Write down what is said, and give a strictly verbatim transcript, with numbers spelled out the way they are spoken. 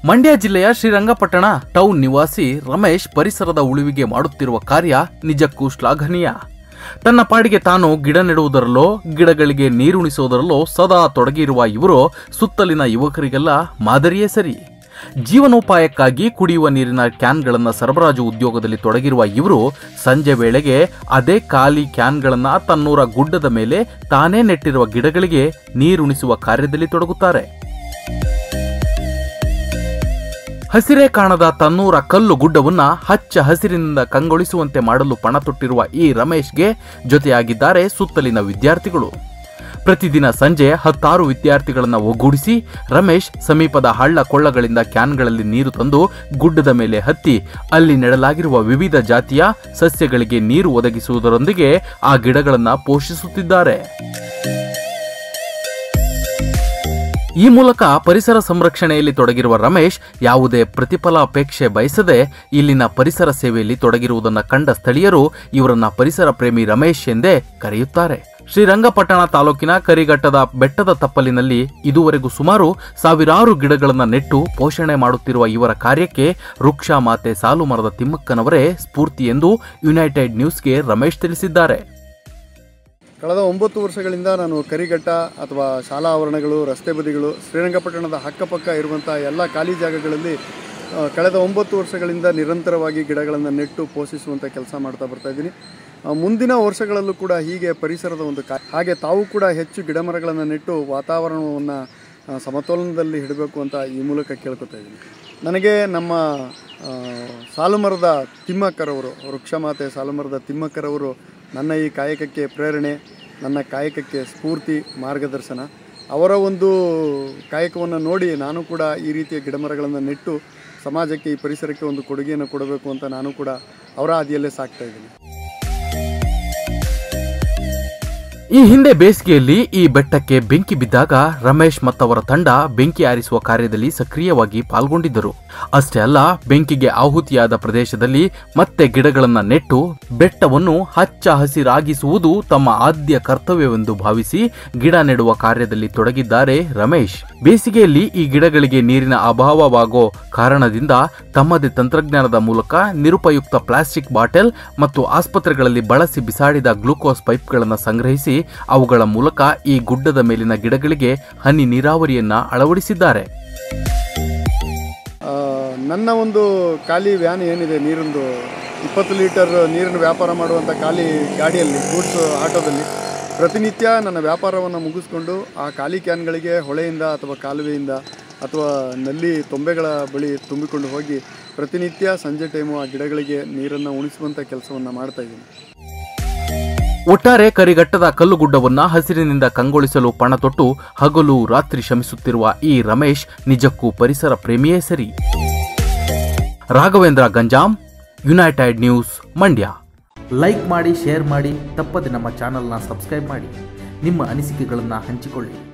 ಮಂಡ್ಯ ಜಿಲ್ಲೆಯ ಶ್ರೀರಂಗಪಟ್ಟಣ ಟೌನ್ ನಿವಾಸಿ ರಮೇಶ್ ಪರಿಸರದ ಉಳಿವಿಗೆ ಮಾಡುತ್ತಿರುವ ಕಾರ್ಯ ನಿಜಕ್ಕೂ ಶ್ಲಾಘನೀಯ. ತನ್ನ ಪಾಡಿಗೆ ತಾನು ಗಿಡ ನೆಡುವುದರಲ್ಲೋ ಗಿಡಗಳಿಗೆ ನೀರುಣಿಸುವುದರಲ್ಲೋ ಸದಾ ತೊಡಗಿರುವ ಇವರು ಸುತ್ತಲಿನ ಯುವಕರಿಗೆಲ್ಲ ಮಾದರಿಯೇ ಸರಿ. ಜೀವನೋಪಾಯಕ್ಕಾಗಿ ಕುಡಿಯುವ ನೀರಿನ ಕ್ಯಾನ್ಗಳನ್ನು ಸರಬರಾಜು ಉದ್ಯೋಗದಲ್ಲಿ ತೊಡಗಿರುವ ಇವರು ಸಂಜೆ ವೇಳೆಗೆ ಅದೇ ಖಾಲಿ ಕ್ಯಾನ್ಗಳನ್ನು ತನ್ನೂರ ಗುಡ್ಡದ ಮೇಲೆ ತಾನೇ ನೆಟ್ಟಿರುವ ಗಿಡಗಳಿಗೆ ನೀರುಣಿಸುವ ಕಾರ್ಯದಲ್ಲಿ ತೊಡಗುತ್ತಾರೆ. ಹಸಿರೇ ಕಾಣದ ತನ್ನೂರ ಕಲ್ಲು ಗುಡ್ಡವನ್ನ ಹಚ್ಚ ಹಸಿರಿನಿಂದ ಕಂಗೊಳಿಸುವಂತೆ ಮಾಡಲು ಪಣ ತೊಟ್ಟಿರುವ ಈ ರಮೇಶ್ಗೆ ಜೊತೆಯಾಗಿದ್ದಾರೆ ಸುತ್ತಲಿನ ವಿದ್ಯಾರ್ಥಿಗಳು. ಪ್ರತಿದಿನ ಸಂಜೆ ಹತ್ತಾರು ವಿದ್ಯಾರ್ಥಿಗಳನ್ನು ಒಗ್ಗೂಡಿಸಿ ರಮೇಶ್ ಸಮೀಪದ ಹಳ್ಳ ಕೊಳ್ಳಗಳಿಂದ ಕ್ಯಾನ್ಗಳಲ್ಲಿ ನೀರು ತಂದು ಗುಡ್ಡದ ಮೇಲೆ ಹತ್ತಿ ಅಲ್ಲಿ ನೆಡಲಾಗಿರುವ ವಿವಿಧ ಜಾತಿಯ ಸಸ್ಯಗಳಿಗೆ ನೀರು ಒದಗಿಸುವುದರೊಂದಿಗೆ ಆ ಗಿಡಗಳನ್ನು ಪೋಷಿಸುತ್ತಿದ್ದಾರೆ. ಈ ಮೂಲಕ ಪರಿಸರ ಸಂರಕ್ಷಣೆಯಲ್ಲಿ ತೊಡಗಿರುವ ರಮೇಶ್ ಯಾವುದೇ ಪ್ರತಿಫಲಾಪೇಕ್ಷೆ ಬಯಸದೆ ಇಲ್ಲಿನ ಪರಿಸರ ಸೇವೆಯಲ್ಲಿ ತೊಡಗಿರುವುದನ್ನು ಕಂಡ ಸ್ಥಳೀಯರು ಇವರನ್ನ ಪರಿಸರ ಪ್ರೇಮಿ ರಮೇಶ್ ಎಂದೇ ಕರೆಯುತ್ತಾರೆ. ಶ್ರೀರಂಗಪಟ್ಟಣ ತಾಲೂಕಿನ ಕರಿಘಟ್ಟದ ಬೆಟ್ಟದ ತಪ್ಪಲಿನಲ್ಲಿ ಇದುವರೆಗೂ ಸುಮಾರು ಸಾವಿರಾರು ಗಿಡಗಳನ್ನು ನೆಟ್ಟು ಪೋಷಣೆ ಮಾಡುತ್ತಿರುವ ಇವರ ಕಾರ್ಯಕ್ಕೆ ವೃಕ್ಷ ಮಾತೆ ಸಾಲು ಮರದ ತಿಮ್ಮಕ್ಕನವರೇ ಸ್ಫೂರ್ತಿ ಎಂದು ಯುನೈಟೆಡ್ ನ್ಯೂಸ್ಗೆ ರಮೇಶ್ ತಿಳಿಸಿದ್ದಾರೆ. ಕಳೆದ ಒಂಬತ್ತು ವರ್ಷಗಳಿಂದ ನಾನು ಕರಿಘಟ್ಟ ಅಥವಾ ಶಾಲಾ ಆವರಣಗಳು, ರಸ್ತೆ ಬದಿಗಳು, ಶ್ರೀರಂಗಪಟ್ಟಣದ ಅಕ್ಕಪಕ್ಕ ಇರುವಂಥ ಎಲ್ಲ ಖಾಲಿ ಜಾಗಗಳಲ್ಲಿ ಕಳೆದ ಒಂಬತ್ತು ವರ್ಷಗಳಿಂದ ನಿರಂತರವಾಗಿ ಗಿಡಗಳನ್ನು ನೆಟ್ಟು ಪೋಷಿಸುವಂಥ ಕೆಲಸ ಮಾಡ್ತಾ ಬರ್ತಾ ಇದ್ದೀನಿ. ಮುಂದಿನ ವರ್ಷಗಳಲ್ಲೂ ಕೂಡ ಹೀಗೆ ಪರಿಸರದ ಒಂದು ಕಾ ಹಾಗೆ ತಾವು ಕೂಡ ಹೆಚ್ಚು ಗಿಡಮರಗಳನ್ನು ನೆಟ್ಟು ವಾತಾವರಣವನ್ನು ಸಮತೋಲನದಲ್ಲಿ ಇಡಬೇಕು ಅಂತ ಈ ಮೂಲಕ ಕೇಳ್ಕೊತಾ ಇದ್ದೀನಿ. ನನಗೆ ನಮ್ಮ ಸಾಲುಮರದ ತಿಮ್ಮಕ್ಕರವರು, ವೃಕ್ಷಮಾತೆ ಸಾಲುಮರದ ತಿಮ್ಮಕ್ಕರವರು ನನ್ನ ಈ ಕಾಯಕಕ್ಕೆ ಪ್ರೇರಣೆ, ನನ್ನ ಕಾಯಕಕ್ಕೆ ಸ್ಫೂರ್ತಿ, ಮಾರ್ಗದರ್ಶನ. ಅವರ ಒಂದು ಕಾಯಕವನ್ನು ನೋಡಿ ನಾನು ಕೂಡ ಈ ರೀತಿಯ ಗಿಡಮರಗಳನ್ನು ನೆಟ್ಟು ಸಮಾಜಕ್ಕೆ, ಈ ಪರಿಸರಕ್ಕೆ ಒಂದು ಕೊಡುಗೆಯನ್ನು ಕೊಡಬೇಕು ಅಂತ ನಾನು ಕೂಡ ಅವರ ಹಾದಿಯಲ್ಲೇ ಸಾಕ್ತಾ ಇದ್ದೀನಿ. ಈ ಹಿಂದೆ ಬೇಸಿಗೆಯಲ್ಲಿ ಈ ಬೆಟ್ಟಕ್ಕೆ ಬೆಂಕಿ ಬಿದ್ದಾಗ ರಮೇಶ್ ಮತ್ತವರ ತಂಡ ಬೆಂಕಿ ಆರಿಸುವ ಕಾರ್ಯದಲ್ಲಿ ಸಕ್ರಿಯವಾಗಿ ಪಾಲ್ಗೊಂಡಿದ್ದರು. ಅಷ್ಟೇ ಅಲ್ಲ, ಬೆಂಕಿಗೆ ಆಹುತಿಯಾದ ಪ್ರದೇಶದಲ್ಲಿ ಮತ್ತೆ ಗಿಡಗಳನ್ನು ನೆಟ್ಟು ಬೆಟ್ಟವನ್ನು ಹಚ್ಚ ಹಸಿರಾಗಿಸುವುದು ತಮ್ಮ ಆದ್ಯ ಕರ್ತವ್ಯವೆಂದು ಭಾವಿಸಿ ಗಿಡ ನೆಡುವ ಕಾರ್ಯದಲ್ಲಿ ತೊಡಗಿದ್ದಾರೆ ರಮೇಶ್. ಬೇಸಿಗೆಯಲ್ಲಿ ಈ ಗಿಡಗಳಿಗೆ ನೀರಿನ ಅಭಾವವಾಗೋ ಕಾರಣದಿಂದ ತಮ್ಮದೇ ತಂತ್ರಜ್ಞಾನದ ಮೂಲಕ ನಿರುಪಯುಕ್ತ ಪ್ಲಾಸ್ಟಿಕ್ ಬಾಟಲ್ ಮತ್ತು ಆಸ್ಪತ್ರೆಗಳಲ್ಲಿ ಬಳಸಿ ಬಿಸಾಡಿದ ಗ್ಲೂಕೋಸ್ ಪೈಪ್ಗಳನ್ನು ಸಂಗ್ರಹಿಸಿ ಅವುಗಳ ಮೂಲಕ ಈ ಗುಡ್ಡದ ಮೇಲಿನ ಗಿಡಗಳಿಗೆ ಹನಿ ನೀರಾವರಿಯನ್ನ ಅಳವಡಿಸಿದ್ದಾರೆ. ನನ್ನ ಒಂದು ಖಾಲಿ ವ್ಯಾನ್ ಏನಿದೆ, ನೀರೊಂದು ಇಪ್ಪತ್ತು ಲೀಟರ್ ನೀರಿನ ವ್ಯಾಪಾರ ಮಾಡುವಂಥ ಖಾಲಿ ಗಾಡಿಯಲ್ಲಿ, ಗೂಡ್ಸ್ ಆಟೋದಲ್ಲಿ ಪ್ರತಿನಿತ್ಯ ನನ್ನ ವ್ಯಾಪಾರವನ್ನು ಮುಗಿಸ್ಕೊಂಡು ಆ ಖಾಲಿ ಕ್ಯಾನ್ಗಳಿಗೆ ಹೊಳೆಯಿಂದ ಅಥವಾ ಕಾಲುವೆಯಿಂದ ಅಥವಾ ನಲ್ಲಿ ತೊಂಬೆಗಳ ಬಳಿ ತುಂಬಿಕೊಂಡು ಹೋಗಿ ಪ್ರತಿನಿತ್ಯ ಸಂಜೆ ಟೈಮು ಆ ಗಿಡಗಳಿಗೆ ನೀರನ್ನು ಉಣಿಸುವಂಥ ಕೆಲಸವನ್ನು ಮಾಡ್ತಾಯಿದ್ದೀನಿ. ಒಟ್ಟಾರೆ ಕರಿಘಟ್ಟದ ಕಲ್ಲುಗುಡ್ಡವನ್ನ ಹಸಿರಿನಿಂದ ಕಂಗೊಳಿಸಲು ಪಣ ತೊಟ್ಟು ಹಗಲು ರಾತ್ರಿ ಶ್ರಮಿಸುತ್ತಿರುವ ಈ ರಮೇಶ್ ನಿಜಕ್ಕೂ ಪರಿಸರ ಪ್ರೇಮಿಯೇ ಸರಿ. Raghavendra Ganjam, united news, Mandya. Like ಮಾಡಿ, ಶೇರ್ ಮಾಡಿ, ತಪ್ಪದೆ ನಮ್ಮ ಚಾನೆಲ್ನ ಸಬ್ಸ್ಕ್ರೈಬ್ ಮಾಡಿ. ನಿಮ್ಮ ಅನಿಸಿಕೆಗಳನ್ನು ಹಂಚಿಕೊಳ್ಳಿ.